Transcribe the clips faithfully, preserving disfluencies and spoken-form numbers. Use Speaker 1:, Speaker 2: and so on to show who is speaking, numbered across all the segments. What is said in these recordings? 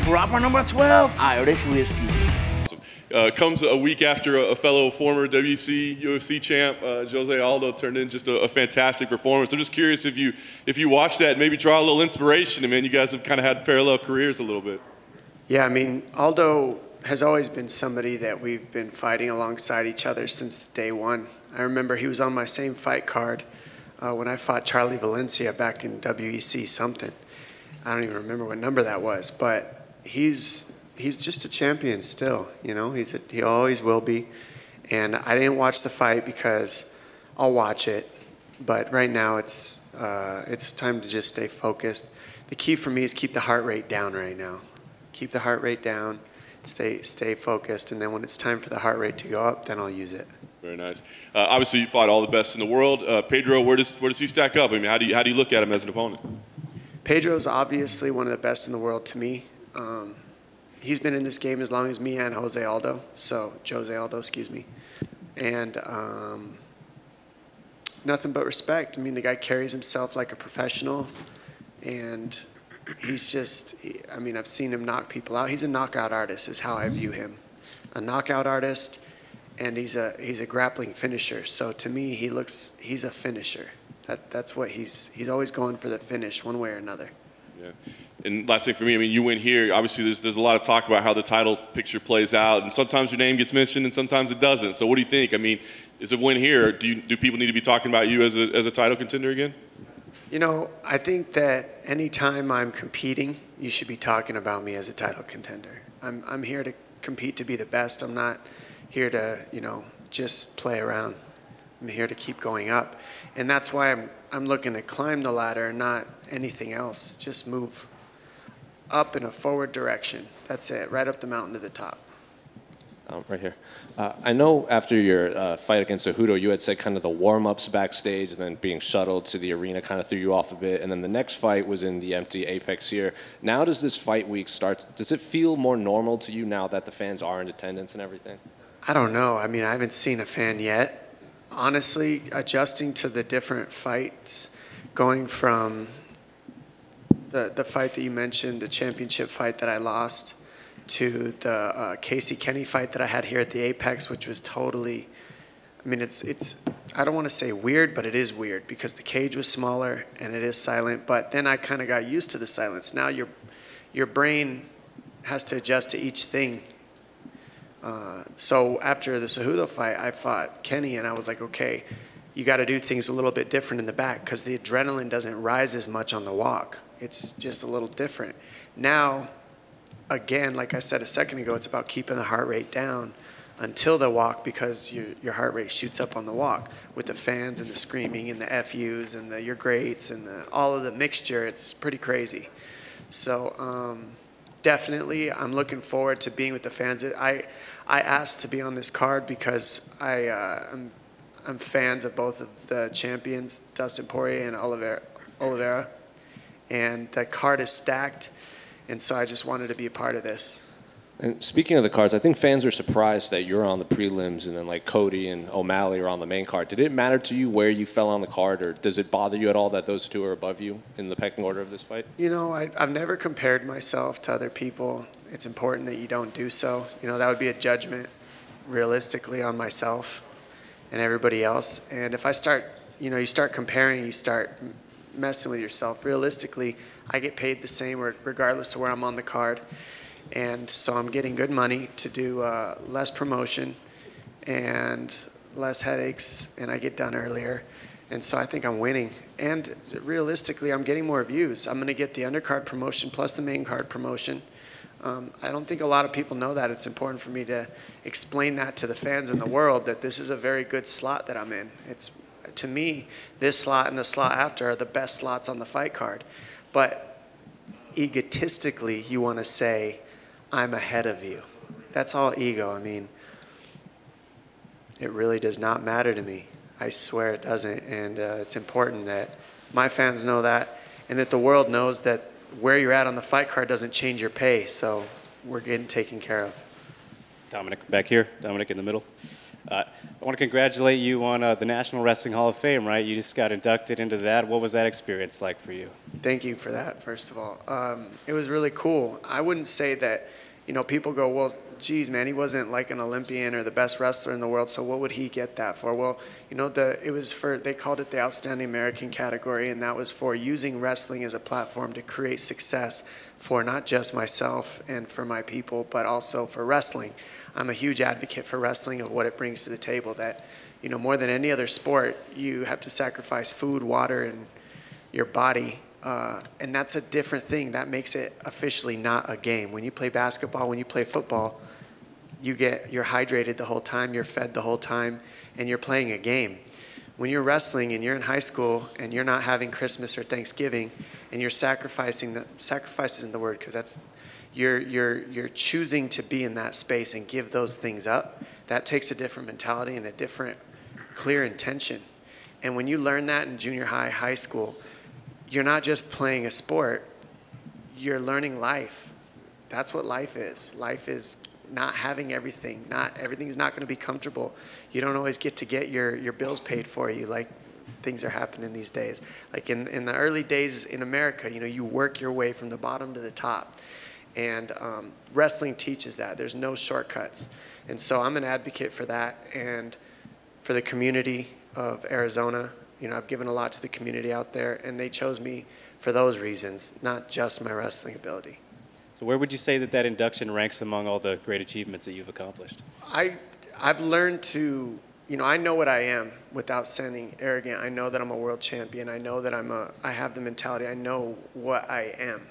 Speaker 1: Proper number twelve, Irish whiskey.
Speaker 2: Uh, comes a week after a, a fellow former W C, U F C champ, uh, Jose Aldo, turned in just a, a fantastic performance. I'm just curious if you if you watched that and maybe draw a little inspiration. I mean, you guys have kind of had parallel careers a little bit.
Speaker 3: Yeah, I mean, Aldo has always been somebody that we've been fighting alongside each other since day one. I remember he was on my same fight card uh, when I fought Charlie Valencia back in W E C something. I don't even remember what number that was, but he's he's just a champion still, you know. He's a, he always will be. And I didn't watch the fight because I'll watch it, but right now it's uh, it's time to just stay focused. The key for me is keep the heart rate down right now. Keep the heart rate down, stay stay focused, and then when it's time for the heart rate to go up, then I'll use it.
Speaker 2: Very nice. Uh, obviously, you fought all the best in the world. Uh, Pedro, where does where does he stack up? I mean, how do you how do you look at him as an opponent?
Speaker 3: Pedro's obviously one of the best in the world to me. Um, he's been in this game as long as me and Jose Aldo, so Jose Aldo, excuse me. And um, nothing but respect. I mean, the guy carries himself like a professional, and he's just, he, I mean, I've seen him knock people out. He's a knockout artist is how I view him. A knockout artist, and he's a he's a grappling finisher. So to me, he looks, he's a finisher. That, that's what he's, he's always going for the finish one way or another.
Speaker 2: Yeah. And last thing for me, I mean, you win here. Obviously, there's, there's a lot of talk about how the title picture plays out, and sometimes your name gets mentioned and sometimes it doesn't. So what do you think? I mean, is a win here, do, you, do people need to be talking about you as a, as a title contender again?
Speaker 3: You know, I think that anytime I'm competing, you should be talking about me as a title contender. I'm, I'm here to compete to be the best. I'm not here to, you know, just play around. I'm here to keep going up. And that's why I'm, I'm looking to climb the ladder, not anything else. Just move up in a forward direction. That's it, right up the mountain to the top.
Speaker 4: Um, right here. Uh, I know after your uh, fight against Cejudo, you had said kind of the warm-ups backstage and then being shuttled to the arena kind of threw you off a bit. And then the next fight was in the empty Apex here. Now does this fight week start, does it feel more normal to you now that the fans are in attendance and everything?
Speaker 3: I don't know. I mean, I haven't seen a fan yet. Honestly, adjusting to the different fights, going from the, the fight that you mentioned, the championship fight that I lost, to the uh, Casey Kenny fight that I had here at the Apex, which was totally, I mean, it's, it's I don't want to say weird, but it is weird because the cage was smaller and it is silent, but then I kind of got used to the silence. Now your, your brain has to adjust to each thing. Uh, so after the Cejudo fight, I fought Kenny, and I was like, okay, you got to do things a little bit different in the back because the adrenaline doesn't rise as much on the walk. It's just a little different. Now, again, like I said a second ago, it's about keeping the heart rate down until the walk because your, your heart rate shoots up on the walk with the fans and the screaming and the F Us and the you're greats and the, all of the mixture. It's pretty crazy. So um, definitely I'm looking forward to being with the fans. I, I asked to be on this card because I, uh, I'm, I'm fans of both of the champions, Dustin Poirier and Oliveira, Oliveira, and the card is stacked, and so I just wanted to be a part of this.
Speaker 4: And speaking of the cards, I think fans are surprised that you're on the prelims and then like Cody and O'Malley are on the main card. Did it matter to you where you fell on the card, or does it bother you at all that those two are above you in the pecking order of this fight?
Speaker 3: You know, I, I've never compared myself to other people. It's important that you don't do so. You know, that would be a judgment realistically on myself and everybody else. And if I start, you know, you start comparing, you start messing with yourself. Realistically, I get paid the same regardless of where I'm on the card. And so I'm getting good money to do uh, less promotion and less headaches, and I get done earlier. And so I think I'm winning. And realistically, I'm getting more views. I'm going to get the undercard promotion plus the main card promotion. Um, I don't think a lot of people know that. It's important for me to explain that to the fans in the world, that this is a very good slot that I'm in. It's, to me, this slot and the slot after are the best slots on the fight card. But egotistically, you want to say, I'm ahead of you. That's all ego. I mean, it really does not matter to me. I swear it doesn't. And uh, it's important that my fans know that, and that the world knows that where you're at on the fight card doesn't change your pay. So we're getting taken care of.
Speaker 5: Dominick back here. Dominick in the middle. Uh, I want to congratulate you on uh, the National Wrestling Hall of Fame, right? You just got inducted into that. What was that experience like for you?
Speaker 3: Thank you for that, first of all. Um, it was really cool. I wouldn't say that, you know, people go, well, geez, man, he wasn't like an Olympian or the best wrestler in the world, so what would he get that for? Well, you know, the it was for, they called it the Outstanding American category, and that was for using wrestling as a platform to create success for not just myself and for my people, but also for wrestling. I'm a huge advocate for wrestling, of what it brings to the table, that, you know, more than any other sport, you have to sacrifice food, water, and your body. Uh, and that's a different thing. That makes it officially not a game. When you play basketball, when you play football, you get, you're hydrated the whole time, you're fed the whole time, and you're playing a game. When you're wrestling and you're in high school and you're not having Christmas or Thanksgiving and you're sacrificing, the, sacrifice isn't the word, because that's, you're, you're, you're choosing to be in that space and give those things up, that takes a different mentality and a different clear intention. And when you learn that in junior high, high school, you're not just playing a sport, you're learning life. That's what life is. Life is not having everything. Not everything's not going to be comfortable. You don't always get to get your, your bills paid for you like things are happening these days. Like in, in the early days in America, you know, you work your way from the bottom to the top. And um, wrestling teaches that. There's no shortcuts. And so I'm an advocate for that and for the community of Arizona. You know, I've given a lot to the community out there, and they chose me for those reasons, not just my wrestling ability.
Speaker 5: So where would you say that that induction ranks among all the great achievements that you've accomplished?
Speaker 3: I, I've learned to, you know, I know what I am without sounding arrogant. I know that I'm a world champion. I know that I'm a, I have the mentality. I know what I am.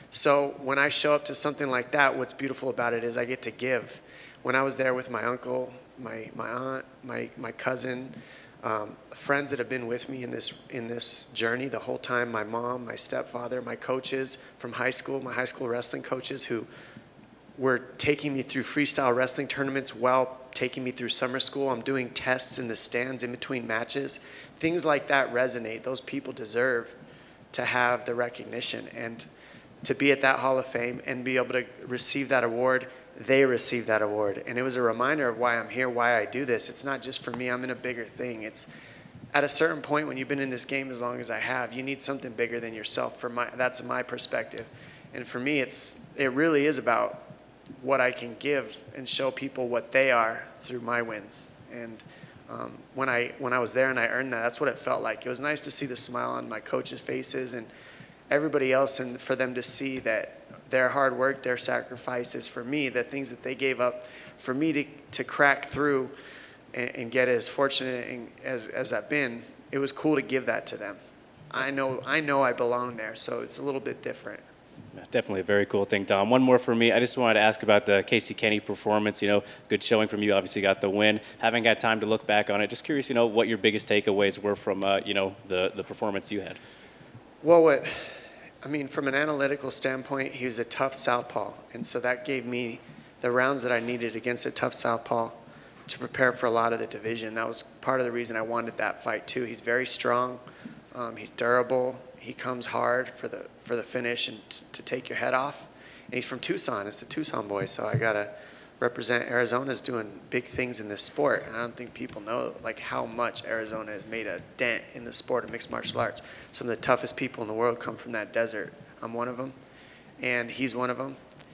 Speaker 3: So when I show up to something like that, what's beautiful about it is I get to give. When I was there with my uncle, my, my aunt, my, my cousin, Um, friends that have been with me in this in this journey the whole time, my mom, my stepfather, my coaches from high school, my high school wrestling coaches who were taking me through freestyle wrestling tournaments while taking me through summer school. I'm doing tests in the stands in between matches. Things like that resonate. Those people deserve to have the recognition, and to be at that Hall of Fame and be able to receive that award. They received that award, and it was a reminder of why I'm here, why I do this. It's not just for me. I'm in a bigger thing. It's at a certain point when you've been in this game as long as I have, you need something bigger than yourself. For my, that's my perspective, and for me, it's it really is about what I can give and show people what they are through my wins. And um, when I when I was there and I earned that, that's what it felt like. It was nice to see the smile on my coaches' faces and everybody else, and for them to see that their hard work, their sacrifices for me, the things that they gave up for me to, to crack through and, and get as fortunate as, as I've been, it was cool to give that to them. I know, I know I belong there, so it's a little bit different.
Speaker 5: Definitely a very cool thing, Dom. One more for me. I just wanted to ask about the Casey Kenny performance. You know, good showing from you. Obviously got the win. Haven't got time to look back on it. Just curious, you know, what your biggest takeaways were from, uh, you know, the, the performance you had.
Speaker 3: Well, what... I mean, from an analytical standpoint, he was a tough southpaw, and so that gave me the rounds that I needed against a tough southpaw to prepare for a lot of the division. That was part of the reason I wanted that fight too. He's very strong, um, he's durable, he comes hard for the for the finish and t to take your head off. And he's from Tucson. It's a Tucson boy, so I gotta represent. Arizona's doing big things in this sport, and I don't think people know like how much Arizona has made a dent in the sport of mixed martial arts. Some of the toughest people in the world come from that desert. I'm one of them, and he's one of them.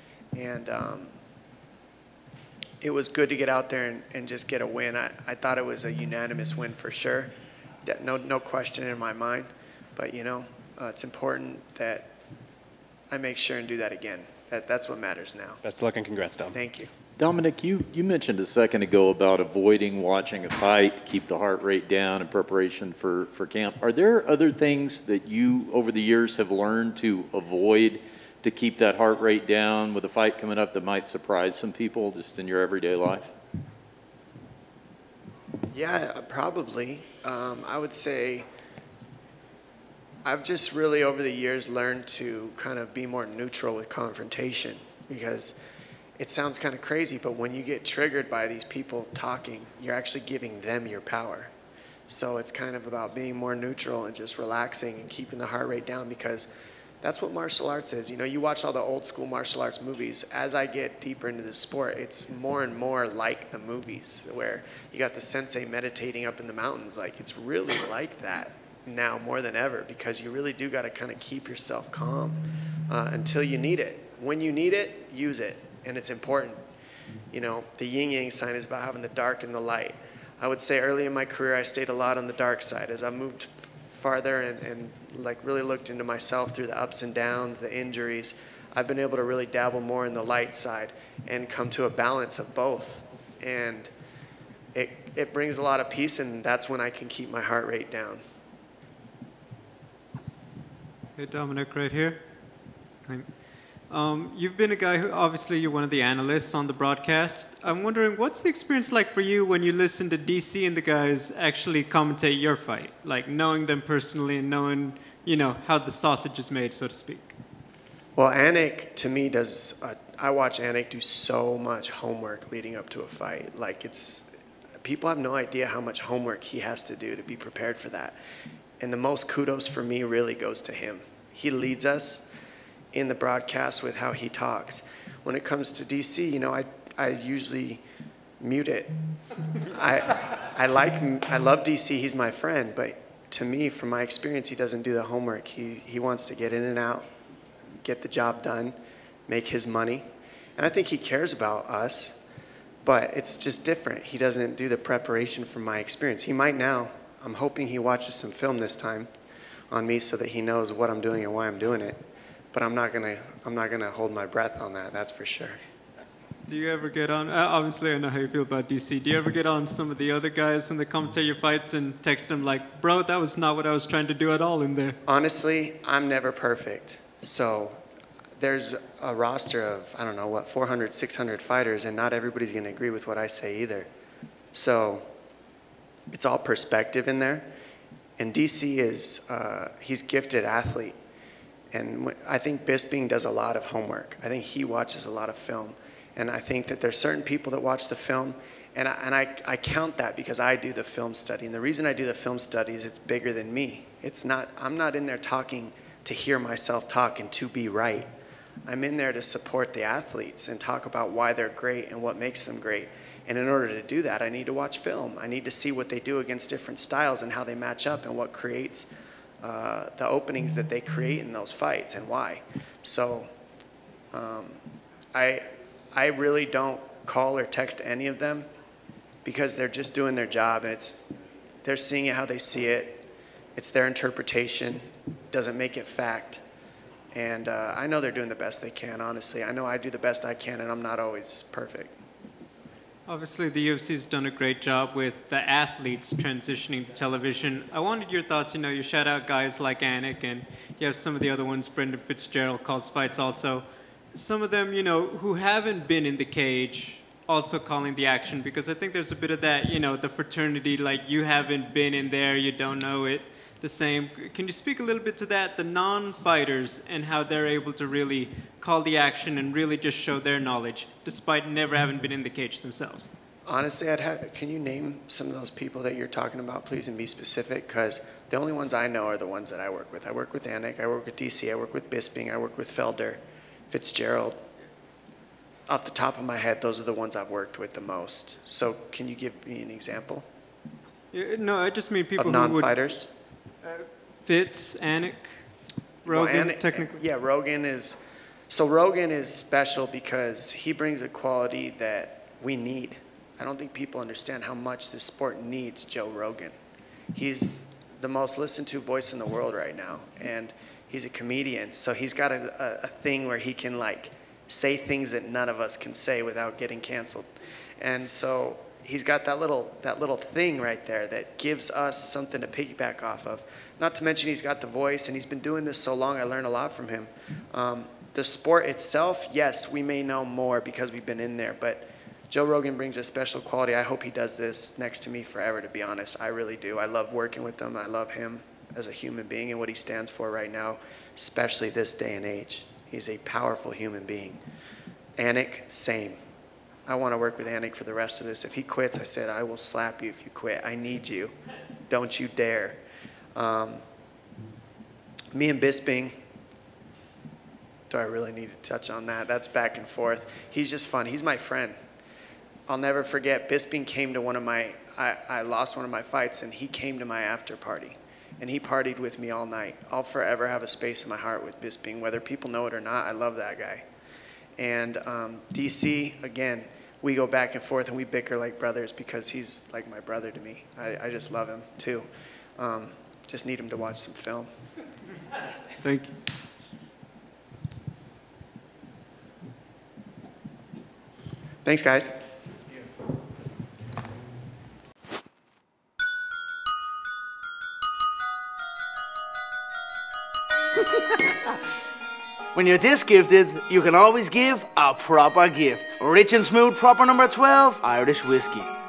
Speaker 3: And um, it was good to get out there and, and just get a win. I, I thought it was a unanimous win for sure. No, no question in my mind. But, you know, uh, it's important that I make sure and do that again. That, that's what matters now.
Speaker 5: Best of luck and congrats, Dom.
Speaker 3: Thank you.
Speaker 6: Dominick, you, you mentioned a second ago about avoiding watching a fight to keep the heart rate down in preparation for, for camp. Are there other things that you, over the years, have learned to avoid to keep that heart rate down with a fight coming up that might surprise some people just in your everyday life?
Speaker 3: Yeah, probably. Um, I would say I've just really, over the years, learned to kind of be more neutral with confrontation, because it sounds kind of crazy, but when you get triggered by these people talking, you're actually giving them your power. So it's kind of about being more neutral and just relaxing and keeping the heart rate down, because that's what martial arts is. You know, you watch all the old school martial arts movies. As I get deeper into the sport, it's more and more like the movies where you got the sensei meditating up in the mountains. Like, it's really like that now more than ever, because you really do got to kind of keep yourself calm uh, until you need it. When you need it, use it, and it's important. You know, the yin-yang sign is about having the dark and the light. I would say early in my career, I stayed a lot on the dark side. As I moved farther and, and like really looked into myself through the ups and downs, the injuries, I've been able to really dabble more in the light side and come to a balance of both. And it, it brings a lot of peace, and that's when I can keep my heart rate down.
Speaker 7: Hey, Dominic, right here. Um, you've been a guy who, obviously, you're one of the analysts on the broadcast. I'm wondering, what's the experience like for you when you listen to D C and the guys actually commentate your fight? Like, knowing them personally and knowing, you know, how the sausage is made, so to speak.
Speaker 3: Well, Anik, to me, does, uh, I watch Anik do so much homework leading up to a fight. Like, it's, people have no idea how much homework he has to do to be prepared for that. And the most kudos for me really goes to him. He leads us in the broadcast with how he talks. When it comes to D C, you know, I, I usually mute it. I, I like, I love D C, he's my friend, but to me, from my experience, he doesn't do the homework. He, he wants to get in and out, get the job done, make his money. And I think he cares about us, but it's just different. He doesn't do the preparation from my experience. He might now. I'm hoping he watches some film this time on me so that he knows what I'm doing and why I'm doing it. But I'm not gonna, I'm not gonna hold my breath on that, that's for sure.
Speaker 7: Do you ever get on, uh, obviously I know how you feel about D C, do you ever get on some of the other guys when they commentate your fights and text them like, bro, that was not what I was trying to do at all in there?
Speaker 3: Honestly, I'm never perfect. So there's a roster of, I don't know, what, four hundred, six hundred fighters, and not everybody's gonna agree with what I say either. So it's all perspective in there. And D C is, uh, he's a gifted athlete. And I think Bisping does a lot of homework. I think he watches a lot of film. And I think that there's certain people that watch the film, and I, and I, I count that because I do the film study. And the reason I do the film study is it's bigger than me. It's not, I'm not in there talking to hear myself talk and to be right. I'm in there to support the athletes and talk about why they're great and what makes them great. And in order to do that, I need to watch film. I need to see what they do against different styles and how they match up and what creates uh, the openings that they create in those fights and why. So um, I, I really don't call or text any of them because they're just doing their job, and it's, they're seeing it how they see it. It's their interpretation. Doesn't make it fact. And uh, I know they're doing the best they can, honestly. I know I do the best I can, and I'm not always perfect.
Speaker 7: Obviously, the U F C has done a great job with the athletes transitioning to television. I wanted your thoughts. You know, you shout out guys like Anik, and you have some of the other ones, Brendan Fitzgerald calls fights also. Some of them, you know, who haven't been in the cage, also calling the action, because I think there's a bit of that, you know, the fraternity, like you haven't been in there, you don't know it the same. Can you speak a little bit to that, the non-fighters, and how they're able to really call the action and really just show their knowledge, despite never having been in the cage themselves?
Speaker 3: Honestly, I'd have, can you name some of those people that you're talking about, please, and be specific? Because the only ones I know are the ones that I work with. I work with Anik, I work with D C, I work with Bisping, I work with Felder, Fitzgerald. Off the top of my head, those are the ones I've worked with the most. So can you give me an example?
Speaker 7: Yeah, no, I just mean people
Speaker 3: of
Speaker 7: who would...
Speaker 3: non-fighters?
Speaker 7: Uh, Fitz, Anik, Rogan,
Speaker 3: well, Anik,
Speaker 7: technically.
Speaker 3: Yeah, Rogan is... So Rogan is special because he brings a quality that we need. I don't think people understand how much this sport needs Joe Rogan. He's the most listened to voice in the world right now, and he's a comedian. So he's got a, a, a thing where he can like say things that none of us can say without getting canceled. And so he's got that little, that little thing right there that gives us something to piggyback off of. Not to mention he's got the voice, and he's been doing this so long, I learned a lot from him. Um, the sport itself, yes, we may know more because we've been in there, but Joe Rogan brings a special quality. I hope he does this next to me forever, to be honest. I really do. I love working with him. I love him as a human being and what he stands for right now, especially this day and age. He's a powerful human being. Anik, same. I want to work with Anik for the rest of this. If he quits, I said, I will slap you if you quit. I need you. Don't you dare. Um, me and Bisping, do I really need to touch on that? That's back and forth. He's just fun. He's my friend. I'll never forget, Bisping came to one of my, I, I lost one of my fights, and he came to my after party. And he partied with me all night. I'll forever have a space in my heart with Bisping. Whether people know it or not, I love that guy. And um, D C, again, we go back and forth and we bicker like brothers because he's like my brother to me. I, I just love him too. Um, just need him to watch some film.
Speaker 7: Thank you.
Speaker 3: Thanks, guys.
Speaker 1: When you're this gifted, you can always give a proper gift. Rich and smooth, proper number twelve, Irish whiskey.